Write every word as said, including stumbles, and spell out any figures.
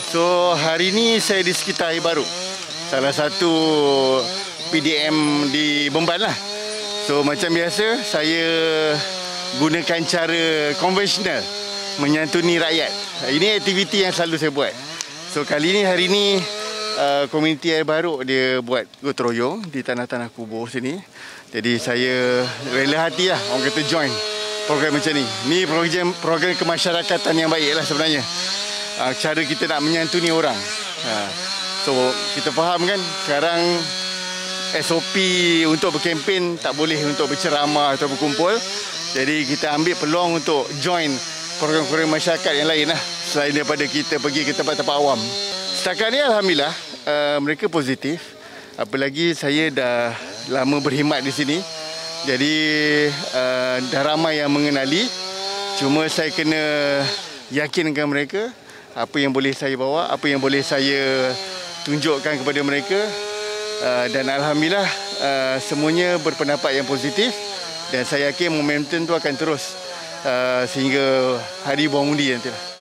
So hari ni saya di sekitar Air Baru, salah satu P D M di Bomban lah. So macam biasa saya gunakan cara konvensional menyantuni rakyat. Ini aktiviti yang selalu saya buat. So kali ni hari ni uh, komuniti Air Baru dia buat gotong royong di tanah-tanah kubur sini. Jadi saya rela hati lah orang kata join program macam ni. Ni program program kemasyarakatan yang baik lah sebenarnya. Uh, cara kita nak menyantuni orang. Uh, so kita faham kan sekarang S O P untuk berkempen tak boleh untuk berceramah atau berkumpul. Jadi kita ambil peluang untuk join program-program masyarakat yang lain lah, selain daripada kita pergi ke tempat-tempat awam. Setakat ni Alhamdulillah uh, mereka positif. Apalagi saya dah lama berkhidmat di sini. Jadi uh, dah ramai yang mengenali. Cuma saya kena yakinkan mereka apa yang boleh saya bawa, apa yang boleh saya tunjukkan kepada mereka. Uh, dan Alhamdulillah uh, semuanya berpendapat yang positif. Dan saya yakin momentum tu akan terus uh, sehingga hari buang undi nanti lah.